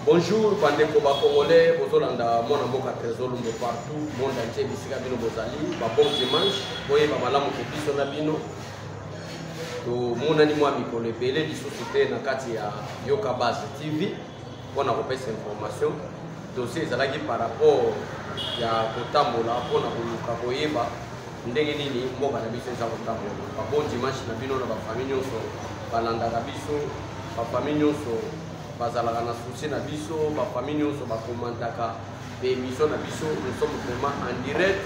Bonjour, bandeko ba Congolais, bozolanda mona mboka trésor lumbo partout, monde entier bisika bino bozali, ba bon dimanche, boye ba malamu ke biso na bino. To mona ni mwa mikolo ebele lisusu te na kati ya Yoka Base TV, pona kopesa information. Dossier ezalaki par rapport ya kotambola pona koluka koyeba ndenge nini mboka na biso eza kotambola. Ba bon dimanche na bino na ba famille nyonso balandaka biso, ba famille nyonso bazalaka na souci na biso, ba famille nyonso bakomantaka ba émission na biso. Nous sommes vraiment en direct.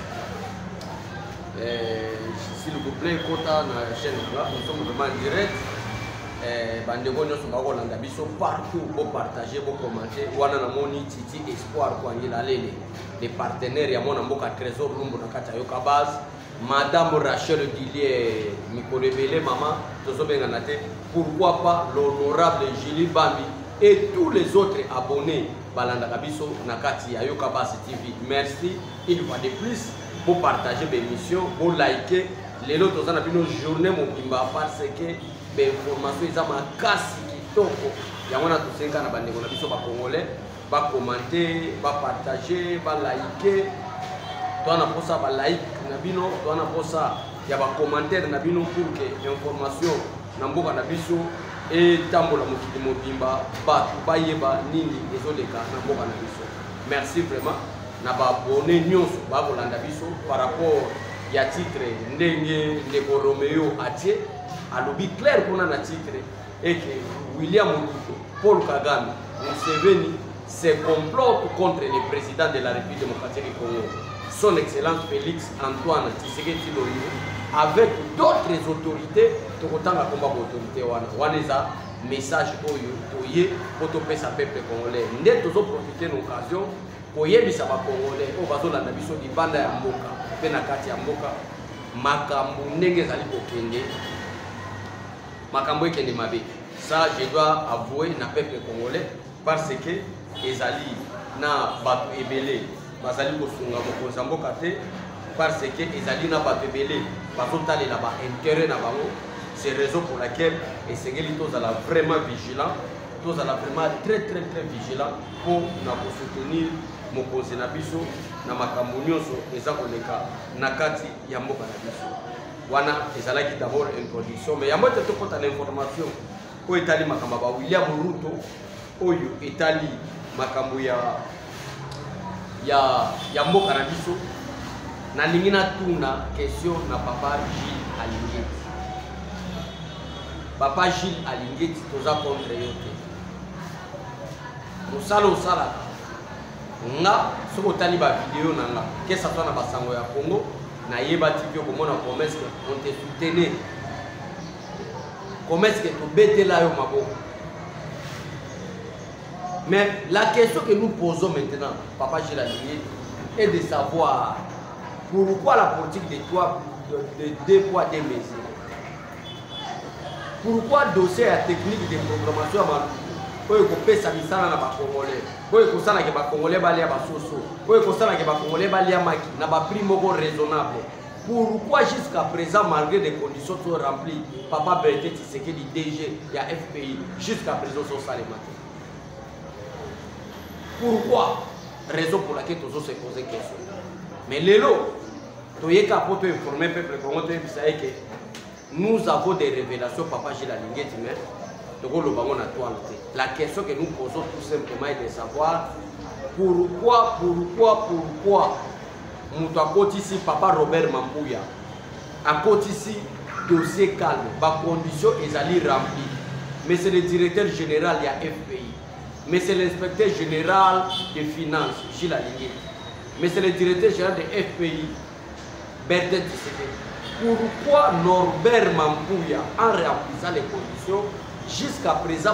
S'il vous plaît, kota na chaîne là, nous sommes vraiment en direct. Bandeko nyonso bakolanda biso partout, bo partager, bo commenter. Wana na moni Titi Espoir kwa ngila lele. Les partenaires ya mona mboka trésor lumbo na kata Yoka Base. Madame Rachel Guillier, Mikolo Ebele, maman, pourquoi pas l'honorable Julie Bambi et tous les autres abonnés Balanda Kabiso Nakati à Yoka Base TV. Merci une fois de plus pour partager mes émissions, pour liker. Les autres ont une journée mobimba parce que les informations ils ont ma casse qui toko. Il y a un tous ces cas na bande na biso ba congolais, ba commenter, ba partager, ba liker. Toi na posa ba like na bino, toi na posa ya ba commentaire na bino pour que information na mboka na biso et tambola mokili mobimba ba bayeba nini ezoleka na mboka na biso. Merci vraiment na ba abonné nyonso ba kolanda biso par rapport ya titre ndenge ndeko Romeo atie alobi clair kuna na titre et que William Ruto, Paul Kagame, Museveni se complotent contre le président de la République démocratique du Congo. Son Excellence Félix Antoine Tshisekedi Tshilombo avec d'autres autorités tokotanga komba autorité wana eza message oyo toye potopesa peuple congolais nde tozo profiter l'occasion koyebisa ba congolais o bazolanda biso libanda ya mboka pe na kati ya mboka makambo ndenge ezali kokende makambo ekende mabe. Ça je dois avouer na peuple congolais parce que ezali na bato ebele bazali kosunga mokonzi ya mboka te parce que ezali na bato ebele bazotalela ba intérêt na bango. C'est raison pour laquelle esengeli tozala vraiment vigilant, tozala vraiment très vigilant pour na soutenir mokonzi na biso na makambo nyonso eza koleka na kati ya mboka na biso. Wana ezalaki d'abord introduction mais yambo te tokota na information oyo etali makambo ba William Ruto oyo etali makambo ya mboka na biso. Na lingi na tuna question na papa Gilles Alingeti. Papa Gilles Alingeti toza contre yo te. Mosala osala nga soko tali ba vidéo na nga que ça soit na basango ya Congo na yeba tiki komona promesse que on te soutenir. Promesse que to betela yo maboko. Mais la question que nous posons maintenant, Papa Gilles Alingeti, est de savoir pourquoi la politique de deux poids, deux mesures. Pourquoi dossier à technique de programmation à Maluku, pour que ça misala na ba Congolais, pour que ça na que ba Congolais balia ba soso, pour que ça na que ba Congolais balia maki, na ba prix moko raisonnable. Pourquoi jusqu'à présent, malgré les conditions sont remplies, Papa Berté Tshisekedi DG, il y a FPI, jusqu'à présent sont salés matin. Pourquoi? Raison pour laquelle tous se poser question. Mais l'élo, toyeka poto informer peuple congolais que nous avons des révélations Papa Gilles Alingeti mais la question que nous posons tout simplement est de savoir pourquoi nous avons ici Papa Robert Mambuya à côté ici dossier calme, ba conditions ezali remplies. Mais c'est le directeur général il y a FPI. Mais c'est l'inspecteur général des finances, Gilles Alingeti. Mais c'est le directeur général de FPI, Berté Tshisekedi. Pourquoi Norbert Mambuya, en remplissant les conditions, jusqu'à présent,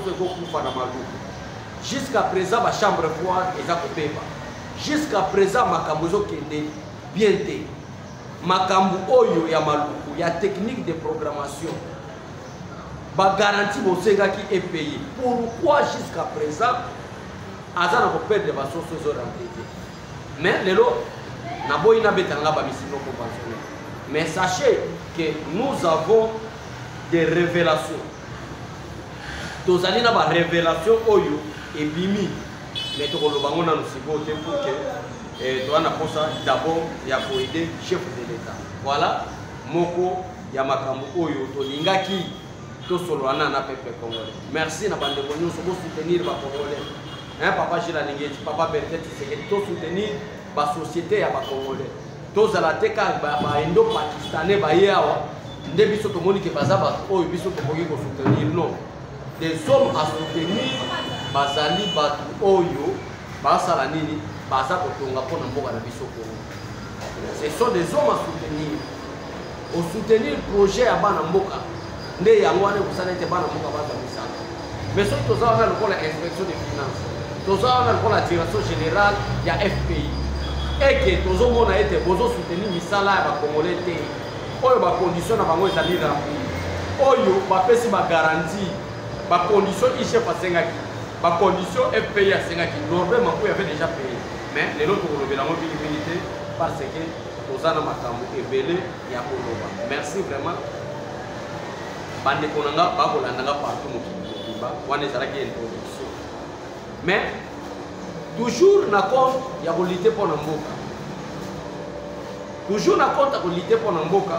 jusqu'à présent, la chambre froide est jusqu'à présent, Makambozo Kende, bien té. Makambo Oyo Yamaluku, il y a technique de programmation. Ba garantie Bosenga qui est payé. Pourquoi jusqu'à présent, Azana ko perdre ba soso zo remplissé. Mais les lots, Naboïna Betanga Babisino conventionnel. Mais sachez que nous avons des révélations tozali na ba révélation oyo ebimi mais tokoloba ngo nanu sikoyo te pour que toana posa d'abord ya koaider chef de l'État. Voilà moko ya makambo oyo tolingaki tosolwana na peuple congolais. Merci na bande bonyo so soutenir ba congolais. Hein papa Gilles Alingeti, papa Bertet Tshisekedi to soutenir ba société ya ba congolais. Tozala teka ba indo pakistanais ba yawa nde biso tomoni ke baza ba oyo biso tokoki ko soutenir non. Des hommes à soutenir bazali batu oyo basala nini baza kotonga pona mboka na biso Congo. Ce sont des hommes à soutenir. Au soutenir projet ya bana mboka nde yango wana kusana ete bana mboka baza misala. Mais soki toza wana lokola inspection des finances, toza wana lokola direction générale ya FPI et que tozomona ete bozo soutenir misala ya bakongolais te oyo bacondition na bango ezali rempli oyo bapesi bagarantie bacondition IGF asengaki bacondition FPI asengaki normalement oyo avait déjà payé mais lelo tokolobela ngo bilibili te parce que tozana makambo ebele ya koloba. Merci vraiment bande konanga bakolandanga partout mokimba wana ezalaki introduction mais toujours na compte ya kolite mpona mboka, toujours na compte ya kolite mpona mboka.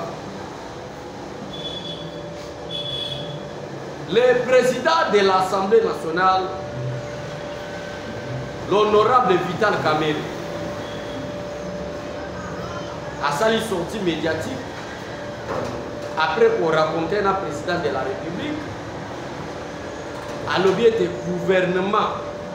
Le président de l'Assemblée nationale, l'honorable Vital Kamerhe, a sali sortie médiatique après qu'on racontait le président de la République à l'objet du gouvernement.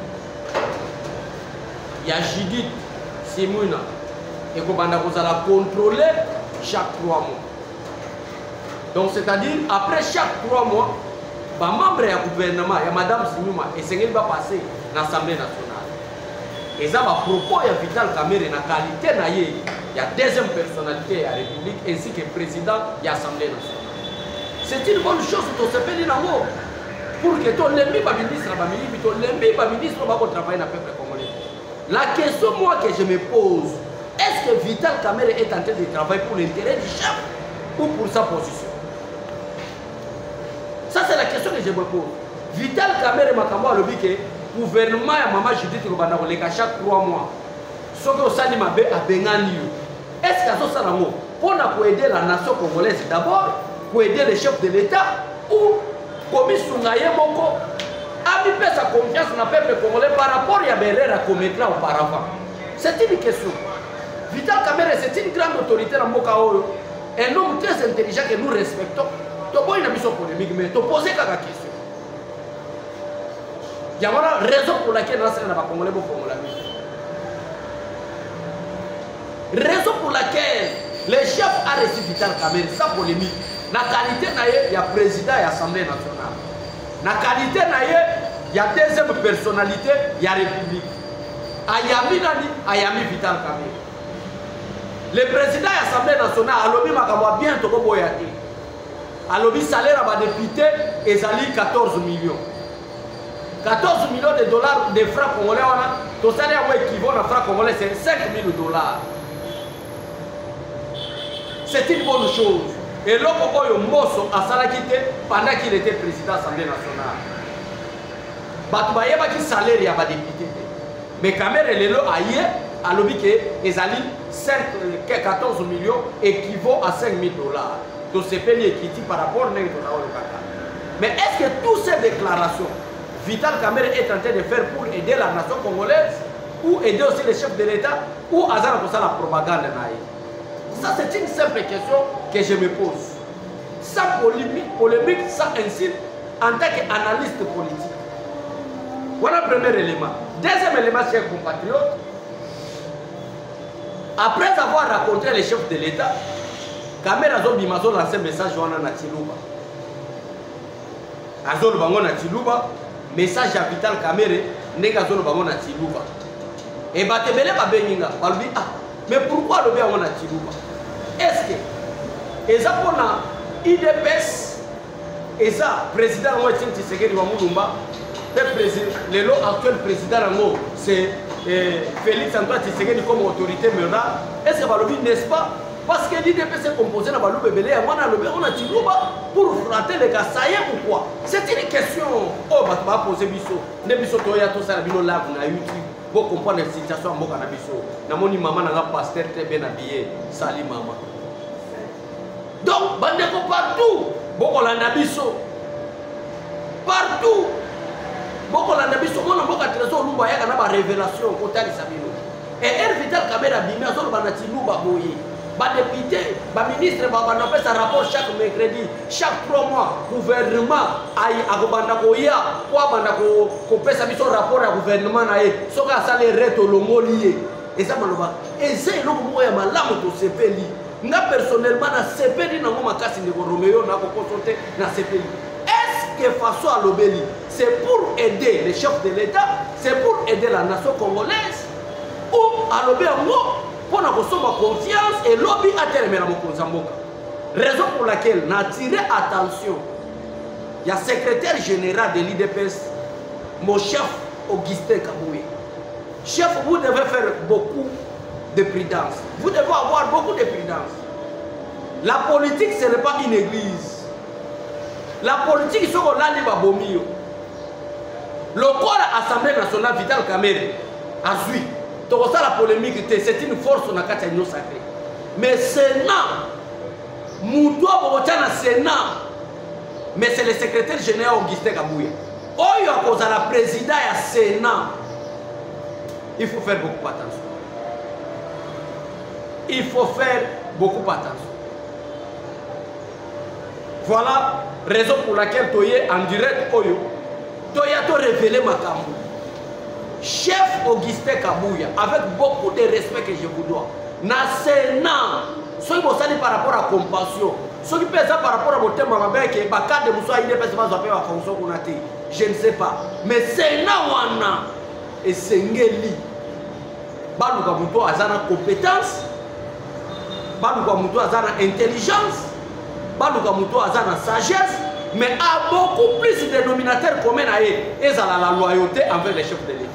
Il y a Judith Simuna et qu'on va contrôler chaque 3 mois. Donc c'est-à-dire après chaque 3 mois, les membres du gouvernement, il y a Madame Simuma et c'est va passer dans l'Assemblée nationale. Et ça va propos de Vital Kamerhe dans la qualité il y a deuxième personnalité de la République ainsi que président de l'Assemblée nationale. C'est une bonne chose pour se faire pour que ton ennemi ministre va travailler dans le peuple congolais. La question moi que je me pose, est-ce que Vital Kamerhe est en train de travailler pour l'intérêt du chef ou pour sa position? Ça c'est la question que je me pose. Vital Kamerhe Makambo a le que le gouvernement et maman Judith Rubanda chaque 3 mois. Ce que Sani Mabe a bengani. Est-ce que ça pour aider la nation congolaise d'abord, pour aider les chefs de l'État ou comme Sungaye Moko a mis sa confiance dans le peuple congolais par rapport à Berera qu'on mettra auparavant? C'est une question. Vital Kamerhe, c'est une grande autorité dans Mboka Oyo, un homme très intelligent que nous respectons. Tu as une mission polémique, mais tu poses la question. Il y a une raison pour laquelle nous sommes dans Congolais pour la mission. Raison pour laquelle le chef a reçu Vital Kamerhe, sans polémique. La qualité, il y a président et l'Assemblée nationale. La qualité, il y a deuxième personnalité, il y a République. Ayami Nani, Ayami Vital Kamerhe. Le président de l'Assemblée nationale, Alobi Makabwa bien Togo Boyati. Alobi salaire à député, et Zali 14 millions. 14 millions de dollars de francs congolais, ton salaire équivaut à francs congolais, c'est 5 000 dollars. C'est une bonne chose. Et l'Okoboyo Mosso a salakité pendant qu'il était président de l'Assemblée nationale. Batoubaye a qui salaire y a pas député. Mais Kamerhe Lelo aïe, a l'objet que les alliés 14 millions équivaut à 5 000 dollars. Donc c'est payé qui par rapport à notre Kata. Mais est-ce que toutes ces déclarations, Vital Kamerhe est en train de faire pour aider la nation congolaise ou aider aussi les chefs de l'État ou hasard pour ça la propagande? Ça c'est une simple question que je me pose. Sans polémique, sans insulte, en tant qu'analyste politique. Voilà le premier élément. Deuxième élément, chers compatriotes, après avoir rencontré les chefs de l'État, Kamerhe a lancé un message à Natilouba. Azol Bango Natilouba, message à Vital Kamerhe, Negazol Bango Natilouba. Et Batebele Babenginga, Balbi, ah, mais pourquoi le Bango Natilouba? Est-ce que, et ça pour la IDPS, et ça, président Ouettin Tshisekedi Wamulumba, le actuel président, c'est Félix Antoine Tshisekedi comme autorité morale, est-ce que Balobi, n'est-ce pas, Parce que l'IDPS est composé dans le bébé, on a dit pour flatter les gars, ça y est ou quoi? C'est une question. Oh, bah, tu vas poser biso. Ne biso toya tout ça, la bino live na YouTube. Pour comprendre la situation à Moka na biso. Na moni maman na pasteur très bien habillé. Sali maman. Donc, bandeko partout. Boko la na biso. Partout. Boko la na biso. Mona Moka trésor lumba yaka na ba révélation côté ali sabino. Et elle vital caméra bimé azolo banati lumba boye. Les députés, les ministres, ils fait un rapport chaque mercredi, chaque 3 mois. Le gouvernement a fait un rapport au gouvernement. Ce qui a été fait, et ça, c'est le CPLI. Personnellement, je CPLI, est-ce que face à l'obéli, c'est pour aider les chefs de l'État, c'est pour aider la nation congolaise, ou à l'obéli pour avoir confiance et lobby à terme la Mokonzamboka. Raison pour laquelle on a attiré attention. Il y a le secrétaire général de l'IDPS, mon chef Augustin Kaboué. Chef, vous devez faire beaucoup de prudence. Vous devez avoir beaucoup de prudence. La politique, ce n'est pas une église. La politique, c'est qu'on a dit Babomio. Le corps de l'Assemblée nationale, Vital Kamerhe, a suivi. La polémique, c'est une force dans la Union sacrée. Mais Sénat, Moutoua Bogotana Sénat, mais c'est le secrétaire général Augustin Kabouya. Oh, il y a la présidente du Sénat. Il faut faire beaucoup attention. Il faut faire beaucoup attention. Voilà la raison pour laquelle Toye en direct, Toye a révélé ma camou. Chef Augustin Kabouya, avec beaucoup de respect que je vous dois, dans le Sénat, ce qui est par rapport à la compassion, ce qui est par rapport à votre thème, je ne sais pas. Mais Sénat, et Sengeli, Balouka Mouto a une compétence, Balouka Mouto a une intelligence, Balouka Mouto a une sagesse, mais a beaucoup plus de dénominateurs communs à eux, et la loyauté envers les chefs de l'État.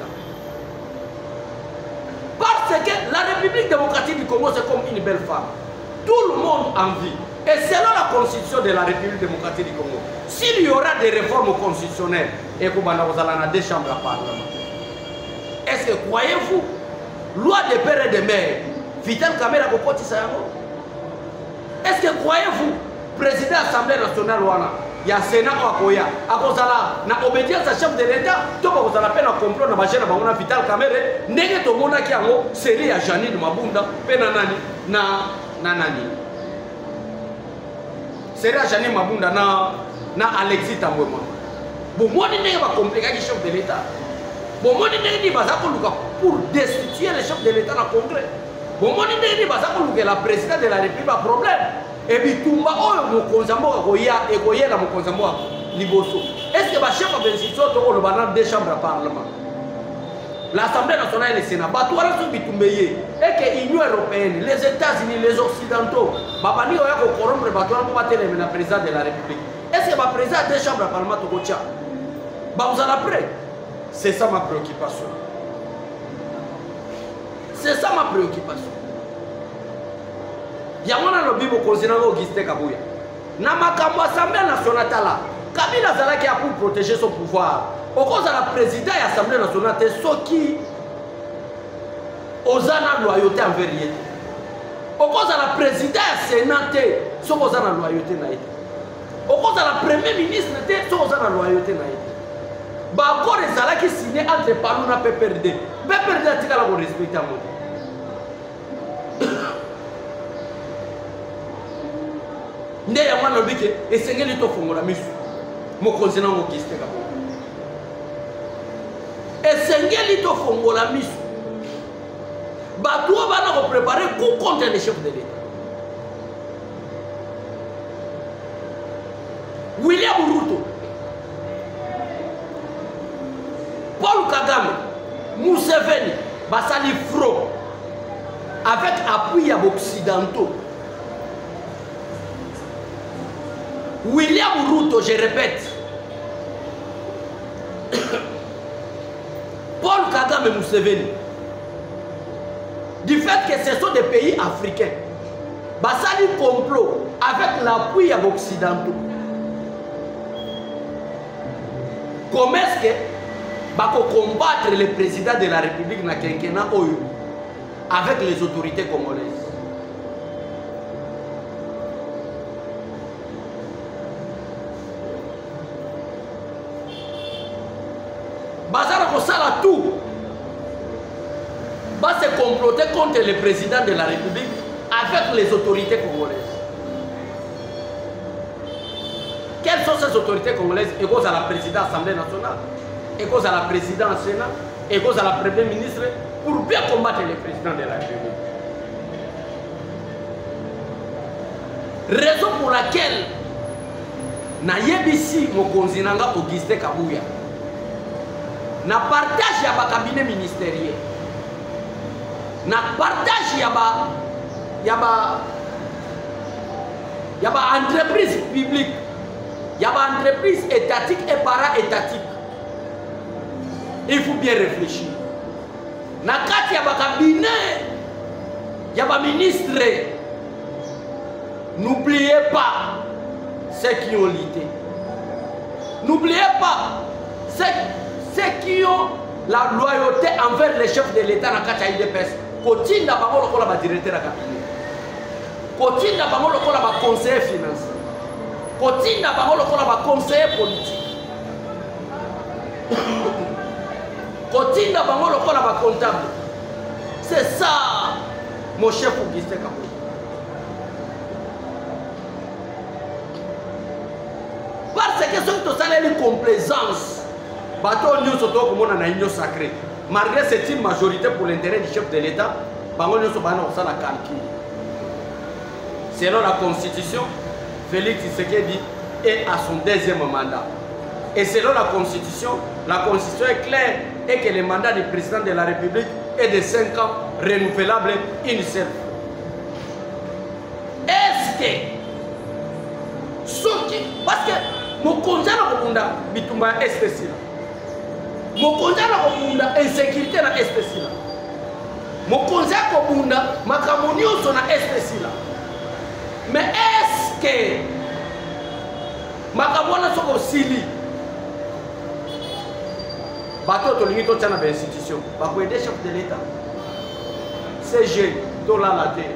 Parce que la République démocratique du Congo, c'est comme une belle femme. Tout le monde en vit. Et selon la constitution de la République démocratique du Congo, s'il y aura des réformes constitutionnelles, et que vous avez des chambres à Parlement, est-ce que croyez-vous, loi des pères et des mères, Vital Kamerhe a Kokoti Sayango? Est-ce que croyez-vous, président de l'Assemblée nationale, il y a Sénat à Koya, à cause de la obédience à chef de l'État, tout le monde a peine à comprendre la chaîne de Vital Kamerhe, n'est-ce que tout le monde qui a une série à Janine Mabunda, Penanani, Nanani. Série à Janine Mabunda, na Alexis Tambouema. Bon, moi, je ne vais pas compliquer le chef de l'État. Bon, moi, je ne vais pas pour destituer le chef de l'État dans le Congrès. Bon, moi, je ne vais pas que la présidente de la République a un problème. Et puis, tout le monde a Liboso. Est-ce que le chef de l'institution a deux chambres à Parlement? L'Assemblée nationale et le Sénat, et que l'Union européenne, les États-Unis, les Occidentaux, Babani a corrompre le président de la République. Est-ce que le président a deux chambres à Parlement? Vous allez après. C'est ça ma préoccupation. C'est ça ma préoccupation. Il y a un lobby au continent Augustin Kabouya. Dans la Assemblée nationale, Kabila Zalaki a pour protéger son pouvoir. Au cause de la présidente de l'Assemblée nationale, c'est ce qui osent la loyauté envers lui. Au cause de la présidente du Sénat, c'est ce qui osent la loyauté. Au cause de la première ministre, c'est ce qui osent la loyauté. Bakor et Zalaki signé entre Palouna et PPRD. PPRD a dit qu'il a respecté à moi. Ndé ya mwana bike esengeli to fongola misu mo konzina ngo kiste kabo esengeli to fongola misu batu bana ko préparer coup contre les chefs de l'État. William Ruto, Paul Kagame, Museveni basali fro avec appui à occidentaux. William Ruto, je répète, Paul Kagame et Museveni, du fait que ce sont des pays africains, basali complot avec l'appui à l'Occidentaux. Comment est-ce que bako combattre le président de la République na quinquennat oyo avec les autorités congolaises? Bazara kosala tout. Va se comploter contre le président de la République avec les autorités congolaises. Quelles sont ces autorités congolaises? Égaux à la présidente de l'Assemblée nationale, égaux à la présidente du Sénat, égaux à la première ministre, pour bien combattre le président de la République. Raison pour laquelle Nayebisi Mokonzi Nanga Auguste Kabuya na partage ya ba cabinet ministériel, na partage ya ba entreprise publique, ya ba entreprise étatique et para-étatique. Il faut bien réfléchir. Na kati ya ba cabinet ya ba ministre, n'oubliez pas ceux qui ont lutté. N'oubliez pas ceux qui ont la loyauté envers les chefs de l'État dans le IDPS. Kotinda bango lokola ba directeur à cabinet. Kotinda bango lokola ba conseiller financier. Kotinda bango lokola ba conseiller politique. Kotinda bango lokola ba comptable. C'est ça mon chef Auguste Kabuya. Parce que ce que ça une complaisance. Bateau nous sommes comme on a une sacrée. Malgré cette majorité pour l'intérêt du chef de l'État, bango nous sommes dans la calcul. Selon la Constitution, Félix Tshisekedi est à son deuxième mandat. Et selon la Constitution est claire et que le mandat du président de la République est de 5 ans, renouvelable une seule fois. Est-ce que ce qui... Parce que mon conseil na bitumba espèce mon conseil na insécurité na espèce mon conseil na makamonio so na espèce mais est-ce que makamona soko sili bato to lingi to tana ba institution ba ko aider chef de l'État CG to la terre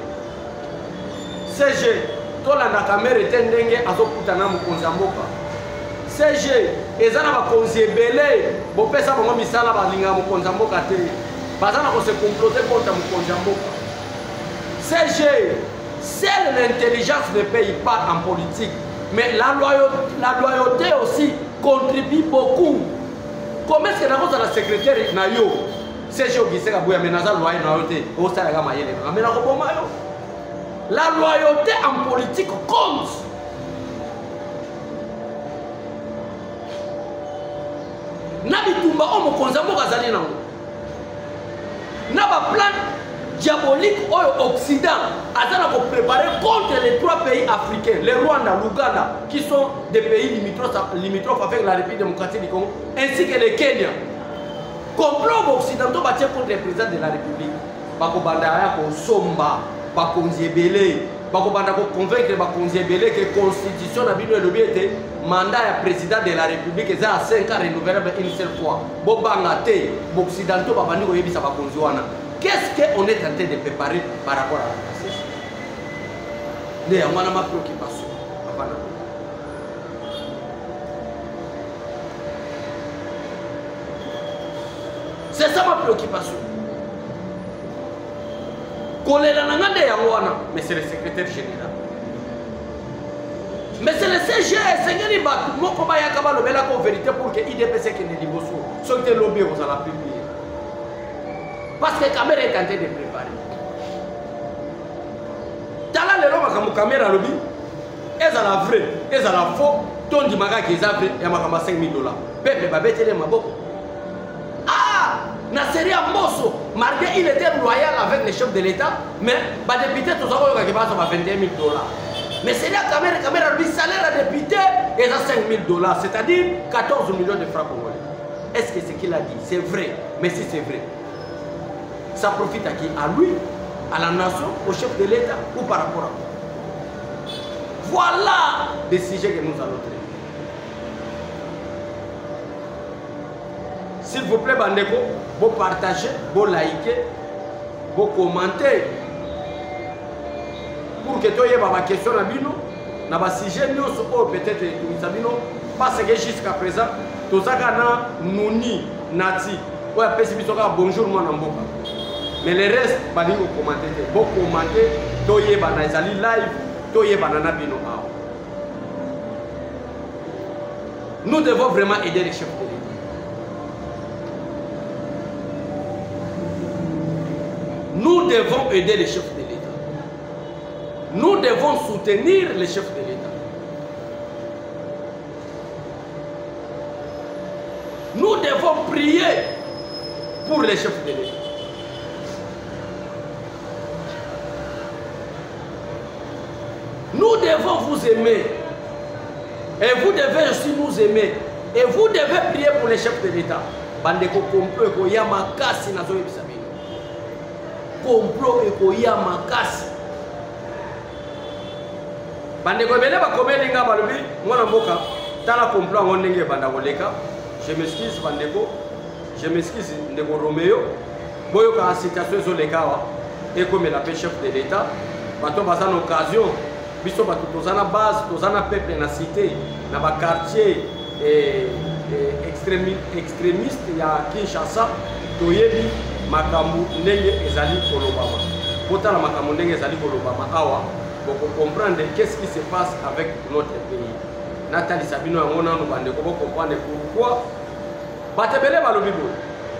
CG to la na caméra tendenge azokuta na mokonzi mboka CG ezana bakonzi ebele bopesa bango misala balinga mokonzi mboka te bazana ko se comploter contre mokonzi mboka. CG, seule l'intelligence ne paye pas en politique, mais la loyauté aussi contribue beaucoup. Comment est-ce que dans la secrétaire nayo CG Auguste Kabuya menaza loyauté au salaire mayele mais la loyauté en politique compte. Nabitumba omo konzambo kazali nango. Naba plan diabolique au Occident azana ko préparer contre les 3 pays africains, le Rwanda, l'Ouganda, qui sont des pays limitrophes avec la République démocratique du Congo, ainsi que le Kenya. Complot occidentaux battu contre le président de la République. Bako bandaya ko somba, bako nziebele. Bako banda ko convaincre bako nziebele que constitution na bino elobi ete mandat ya président de la République est à 5 ans renouvelable une seule fois. Bobanga te, occidentaux babandi ko yebisa bako nziwana. Qu'est-ce qu'on est en train de préparer par rapport à la passé? D'ailleurs, ma préoccupation. C'est ça ma préoccupation. Mais c'est le secrétaire général. Mais c'est le CG, c'est le bateau. Mon combat est la vérité pour que l'IDPC qui ne dit pas ça. Ce qui est lobby, vous allez publier. Parce que la caméra est en train de préparer. Tala le loma comme caméra lobby. Est-ce la vraie, est-ce la faux? Ton di maga qui est vrai, il y a ma $5 000. Pepe babete les mabo. Ah, na série à Mosso, malgré il était loyal avec les chefs de l'État, mais bah député tout ça va qui passe à $21 000. Mais c'est la caméra lobby salaire à député et à $5 000, c'est-à-dire 14 millions de francs congolais. Est-ce que ce qu'il a dit c'est vrai? Mais si c'est vrai, ça profite à qui? À lui, à la nation, au chef de l'État ou par rapport à quoi? Voilà des sujets que nous allons traiter. S'il vous plaît, Bandeko, vous partagez, vous likez, vous commentez. Pour que tu aies des questions à bino, na ba sujet nous peut-être tout bino parce que jusqu'à présent, tout ça kana nuni nati. Ouais, bonjour moi namboka. Mais le reste, bali ko commenter, vous commenter, to ye bana ezali live, to ye bana na bino awa. Nous devons vraiment aider les chefs de l'État. Nous devons aider les chefs de l'État. Nous devons soutenir les chefs de l'État. Nous devons prier pour les chefs de l'État. Nous devons vous aimer. Et vous devez aussi nous aimer. Et vous devez prier pour les chefs de l'État. Bandeko complot ekoya makasi nazo yebisa bino. Complot ekoya makasi. Bandeko bele ba komeli nga balobi mwana mboka tala complot ngo ndenge banda koleka. Je m'excuse bandeko. Je m'excuse ndeko Romeo. Boyo ka situation ezolekawa ekomela pe chef de l'État. Bato baza na occasion biso bato tozana base, tozana peuple na cité, na ba quartier extrémiste ya Kinshasa, toyebi makambu ndenge ezali kolobama. Potala makambu ndenge ezali kolobama awa, pour comprendre qu'est-ce qui se passe avec notre pays. Nathalie Sabino yango nanu bandeko pour comprendre pourquoi batebele balobi boye.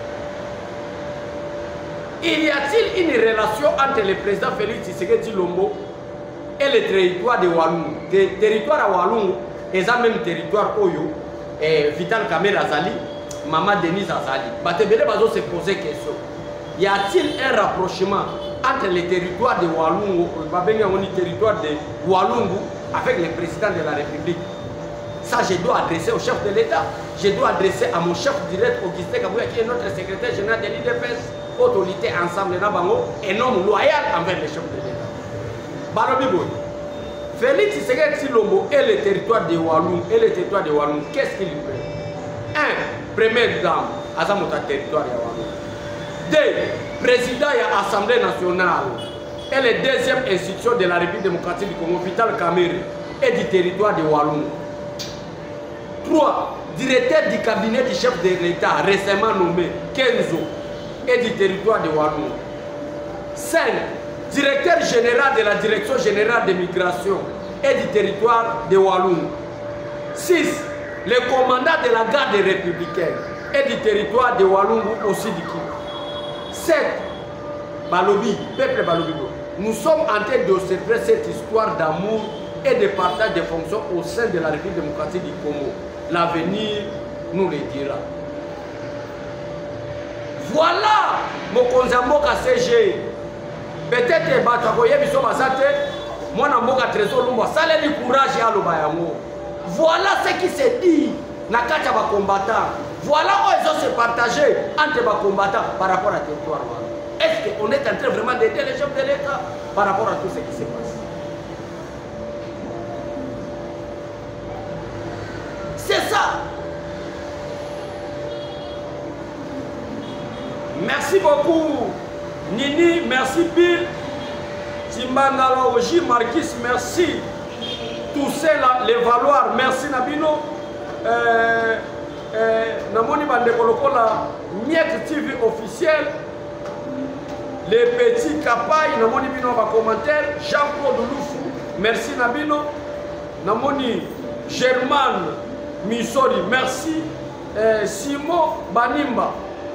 Il y a-t-il une relation entre le président Félix Tshisekedi Tshilombo et le territoire de Walungu? Le territoire à Walungu est le même territoire Oyo, Vital Kamerhe Azali, Maman Denise Azali. Batebele bazo se poser question. Y a-t-il un rapprochement entre le territoire de Walungu, le territoire de Walungu, avec le président de la République? Ça, je dois adresser au chef de l'État. Je dois adresser à mon chef direct, Augustin Kabouya, qui est notre secrétaire général de l'IDPS, autorité ensemble, un homme loyal envers le chef de l'État. Balobi, Félix Tshisekedi Tshilombo et le territoire de Walungu, qu'est-ce qu'il fait? 1. Première dame, Azamota territoire de Walungu. 2. Président de l'Assemblée nationale et le deuxième institution de la République démocratique du Congo, Vital Kamerhe, et du territoire de Walungu. 3. Directeur du cabinet du chef de l'État récemment nommé Kenzo et du territoire de Walungu. 5. Directeur général de la Direction générale des migrations et du territoire de Walungu. 6. Le commandant de la garde républicaine et du territoire de Walungu aussi du Kivu. 7. Balobi, peuple Balobi. Nous sommes en train d'observer cette histoire d'amour et de partage de fonctions au sein de la République démocratique du Congo. L'avenir nous le dira. Voilà mon Konzamboka CG. Peut-être que Batakoye Biso Basate, moi Namboka Trésor Lumba, ça le courage à l'Obayango. Voilà ce qui se dit dans les combattants. Voilà où ils ont se partagé entre les combattants par rapport à territoire. Est-ce qu'on est en train vraiment d'aider les chefs de l'État par rapport à tout ce qui se passe? C'est ça. Merci beaucoup Nini, merci Bill, Timbangala Oji, Marquis, merci. Tous ceux-là, les valoirs, merci Nabino. Namoni Bandekolokola, Miek TV officiel. Les petits Kapaï, Namoni Bino va commentaire. Jean-Claude Loufou, merci Nabino. Namoni German Misori, merci. Simon Banimba.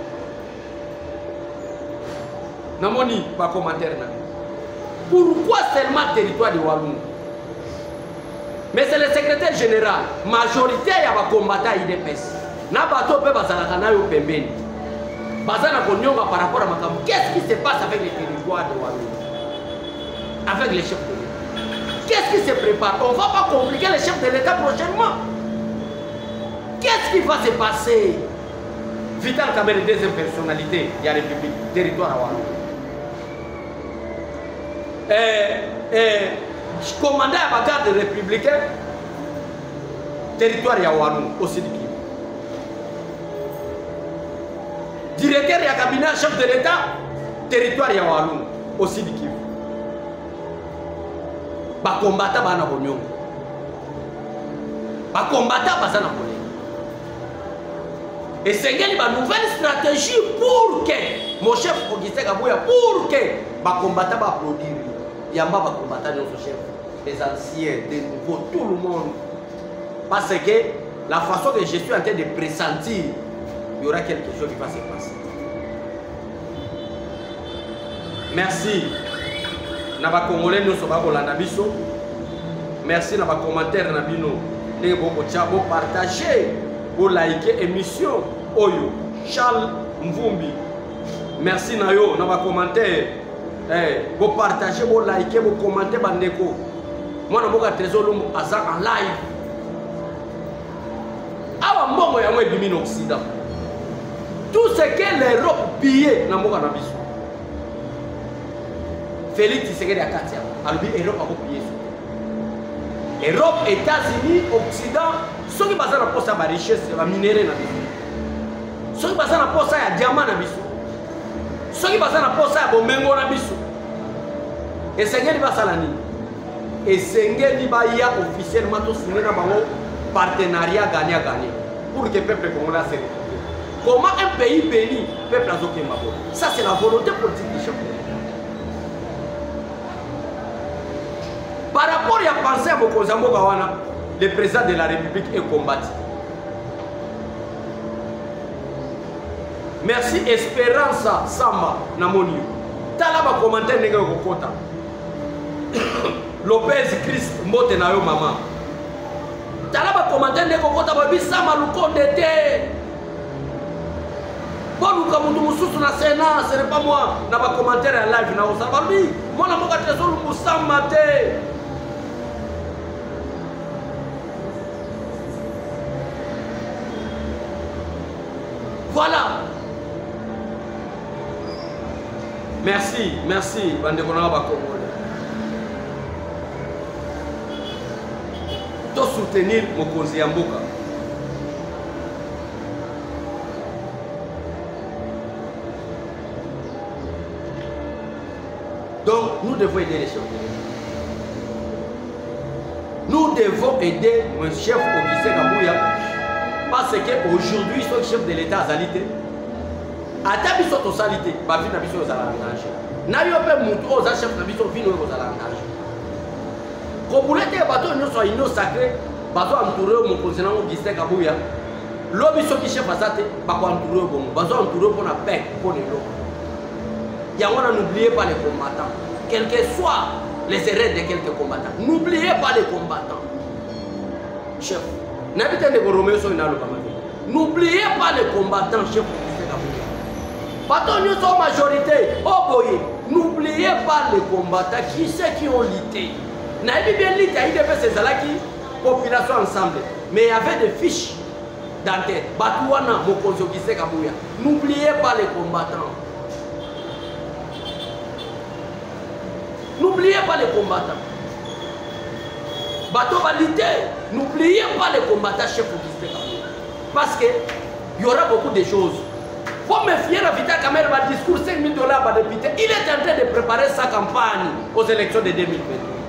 Namoni, pas commentaire. Pourquoi seulement territoire de Walungu? Mais c'est le secrétaire général. Majorité y a des combattants IDPS. Na bato pe bazalaka na yo pembeni. Bazana konyonga par rapport à Makambu. Qu'est-ce qui se passe avec les territoires de Walungu? Avec les chefs de l'État. Qu'est-ce qui se prépare? On ne va pas compliquer les chefs de l'État prochainement. Qu'est-ce qui va se passer? Vital Kamerhe, deuxième personnalité, il y a République, territoire à Walungu. commandant à la garde républicaine, territoire Yawanou, au Sud Kivu. Directeur et cabinet chef de l'État, territoire Yawanou, au Sud Kivu. Ba combattant bana bonyongo. Ba combattant basana bolé. Et c'est une nouvelle stratégie pour que mon chef Augustin Kabouya, pour que ba combattant ba applaudir. Yamba ba combattant notre chef, les anciens, les nouveaux, tout le monde. Parce que la façon que je suis en train de pressentir, il y aura quelque chose qui va se passer. Merci. Naba Congolais nous sommes à biso. Merci naba commentaire nabino. Les boko tchabo partager, pour liker émission Oyo Charles Mvumbi. Merci nayo naba commentaire. Pour partager, pour liker, pour commenter bandeko. Moi na boka trésor lumbu asa en live. Awa mbongo ya mwe bimi en Occident. Tout ce que l'Europe pillait na boka na biso. Félix Tshisekedi Akatia, alors l'Europe a pillé ça. Europe, États-Unis, Occident, ceux qui basent dans la richesse, la minerai na biso. Ceux qui basent dans la diamant na biso. Ceux qui basent dans la bomengo na biso. Et Sengeli va salani. Et Sengeli va y a officiellement tout signé dans le partenariat gagnant-gagnant pour que le peuple congolais se retrouve. Comment un pays béni, peuple a zoké mabo. Ça c'est la volonté politique du chef. Par rapport à penser à Mokozambo Gawana, le président de la République est combattu. Merci Espérance Samba Namoni. Talaba commentaire nègre Kokota. Lopez Christ Mbote Nayo Maman. Talaba commentaire nègre Kokota Babi Sama Lukonde te. Bon Luka Moutou Moussou na Sénat, ce n'est pas moi. N'a pas commentaire en live na Osababi. Moi na moka trésor Moussama te. Voilà. Merci, merci, Bandekona Bakongole. De soutenir Mokonzi Yamboka. Donc, nous devons aider les chefs. Nous devons aider mon chef Augustin Kabouya. Parce qu'aujourd'hui, son chef de l'État a salité. Ata biso to salité, ba vie na biso aux alangages. Na yo pe mutu aux chef na biso vie aux alangages. Ko boulete bato no so ino sacré, bato entouré mon président Augustin Kabouya. Lo biso ki chef azate ba ko entouré bon, bato entouré pour la paix pour les lots. Yangona n'oubliez pas les combattants. Quels que soient les erreurs de quelques combattants, n'oubliez pas les combattants. Chef, n'habitez de Boromeo sur une n'oubliez pas les combattants, chef. Bateau nous sommes majorité, oh boy, n'oubliez pas les combattants, qui c'est qui ont lutté. N'avez bien lutté, il y avait ces alaki, population ensemble, mais il y avait des fiches dans tête. Batouana, Mokonzo Gise Kabouya. N'oubliez pas les combattants. N'oubliez pas les combattants. Bateau va lutter, n'oubliez pas les combattants, chef Gise Kabouya. Parce qu'il y aura beaucoup de choses. Pour me fier à Vital Kamerhe, le discours 5 000 $ par député, il est en train de préparer sa campagne aux élections de 2028.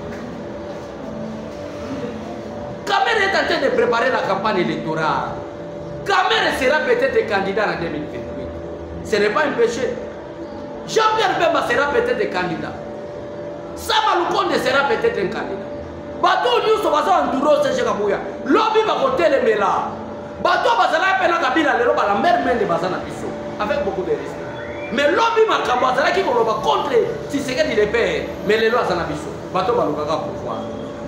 Kamerhe est en train de préparer la campagne électorale. Kamerhe sera peut-être candidat en 2028. Ce n'est pas un péché. Jean-Pierre Bemba sera peut-être candidat. Sama Lukonde sera peut-être un candidat. Bateau News va entouré au Séché Kabouya. Lobby va voter les mélas. Bateau Bazala Pena Kabila, le roba la mère même de Bazana Pisso. Avec beaucoup de respect. Mais lobby Makabazala qui va contre si c'est qu'il est père. Mais les lois Zanabiso. Bateau Balukaka pouvoir.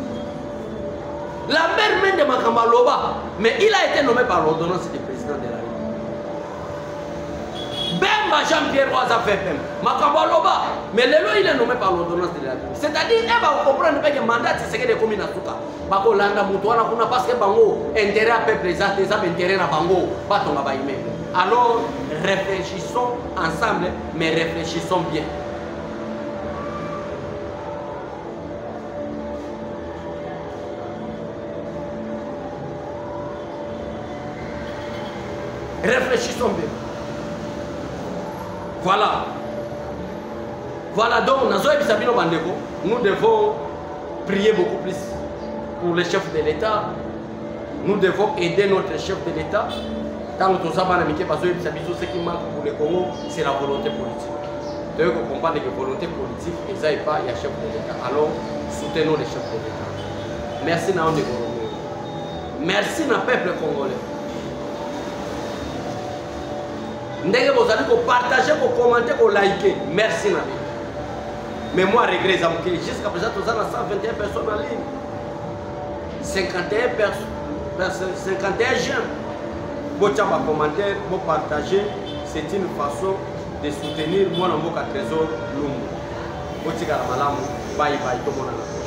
La mère même de Makambaloba. Mais il a été nommé par l'ordonnance du président de la République. Bemba Jean-Pierre Oaza Fepem. Makambaloba. Mais le loi il est nommé par l'ordonnance de la République. C'est-à-dire, elle va comprendre que le mandat c'est que des communes à Souka. Bako landa mutuana kuna parce que bango intérêt à peuple les intérêt à bango batonga baime. Alors réfléchissons ensemble mais réfléchissons bien. Réfléchissons bien. Voilà. Voilà donc, nous devons prier beaucoup plus pour le chef de l'État. Nous devons aider notre chef de l'État. Tant que tout ça, ce qui manque pour le Congo, c'est la volonté politique. Vous devez comprendre que la volonté politique, il n'y a pas de chef de l'État. Alors, soutenons les chefs de l'État. Merci à nous. Merci au peuple congolais. Vous allez partager, commenter, liker. Merci à vous. Mais moi, je regrette que jusqu'à présent, nous avons 121 personnes en ligne. 51 jeunes. Vous commenter, vous partager. C'est une façon de soutenir mon trésor Lumbu. Bye bye, tout le monde.